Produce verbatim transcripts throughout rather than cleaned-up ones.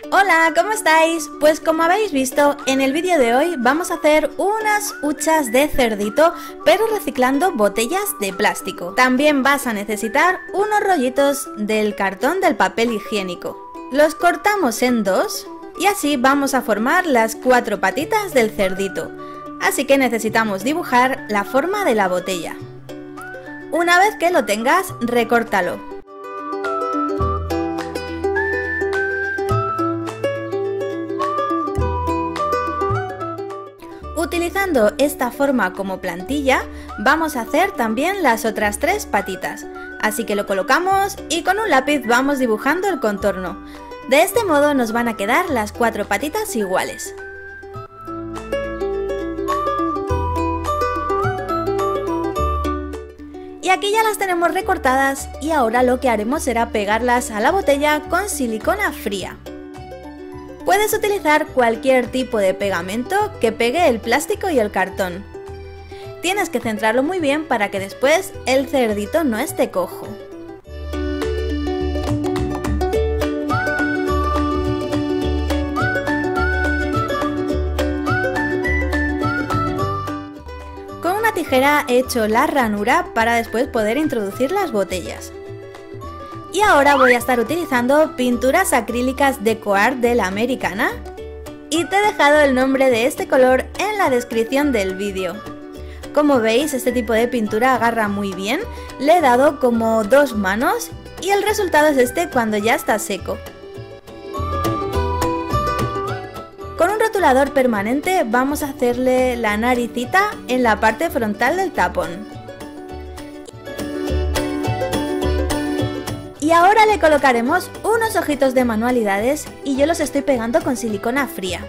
Hola, ¿cómo estáis? Pues como habéis visto, en el vídeo de hoy vamos a hacer unas huchas de cerdito, pero reciclando botellas de plástico. También vas a necesitar unos rollitos del cartón del papel higiénico. Los cortamos en dos y así vamos a formar las cuatro patitas del cerdito. Así que necesitamos dibujar la forma de la botella. Una vez que lo tengas, recórtalo. Utilizando esta forma como plantilla, vamos a hacer también las otras tres patitas. Así que lo colocamos y con un lápiz vamos dibujando el contorno. De este modo nos van a quedar las cuatro patitas iguales. Y aquí ya las tenemos recortadas y ahora lo que haremos será pegarlas a la botella con silicona fría. Puedes utilizar cualquier tipo de pegamento que pegue el plástico y el cartón. Tienes que centrarlo muy bien para que después el cerdito no esté cojo. Con una tijera he hecho la ranura para después poder introducir las botellas. Y ahora voy a estar utilizando pinturas acrílicas Decoart de la Americana y te he dejado el nombre de este color en la descripción del vídeo. Como veis, este tipo de pintura agarra muy bien, le he dado como dos manos y el resultado es este cuando ya está seco. Con un rotulador permanente vamos a hacerle la naricita en la parte frontal del tapón. Y ahora le colocaremos unos ojitos de manualidades y yo los estoy pegando con silicona fría.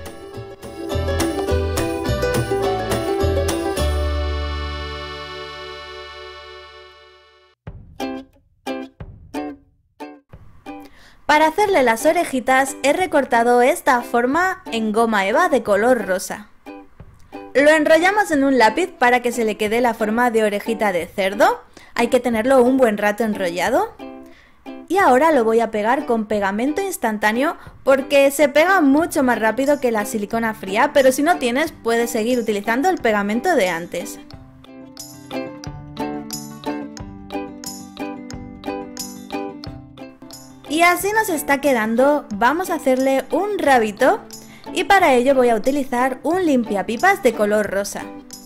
Para hacerle las orejitas he recortado esta forma en goma eva de color rosa. Lo enrollamos en un lápiz para que se le quede la forma de orejita de cerdo. Hay que tenerlo un buen rato enrollado. Y ahora lo voy a pegar con pegamento instantáneo porque se pega mucho más rápido que la silicona fría, pero si no tienes puedes seguir utilizando el pegamento de antes. Y así nos está quedando. Vamos a hacerle un rabito y para ello voy a utilizar un limpiapipas de color rosa.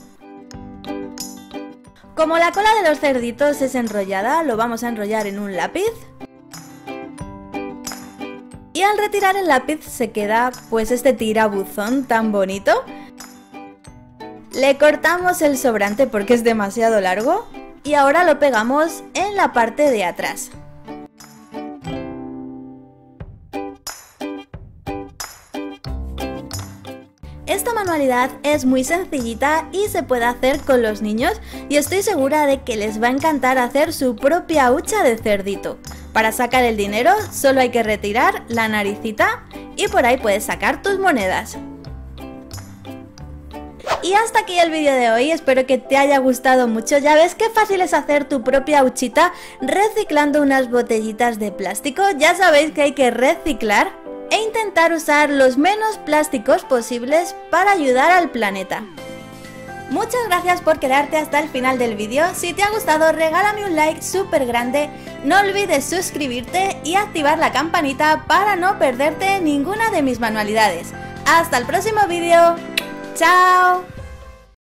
Como la cola de los cerditos es enrollada, lo vamos a enrollar en un lápiz. Y al retirar el lápiz se queda pues este tirabuzón tan bonito. Le cortamos el sobrante porque es demasiado largo y ahora lo pegamos en la parte de atrás. Esta manualidad es muy sencillita y se puede hacer con los niños y estoy segura de que les va a encantar hacer su propia hucha de cerdito. Para sacar el dinero solo hay que retirar la naricita y por ahí puedes sacar tus monedas. Y hasta aquí el vídeo de hoy, espero que te haya gustado mucho. Ya ves qué fácil es hacer tu propia huchita reciclando unas botellitas de plástico. Ya sabéis que hay que reciclar e intentar usar los menos plásticos posibles para ayudar al planeta. Muchas gracias por quedarte hasta el final del vídeo. Si te ha gustado, regálame un like súper grande. No olvides suscribirte y activar la campanita para no perderte ninguna de mis manualidades. Hasta el próximo vídeo. ¡Chao!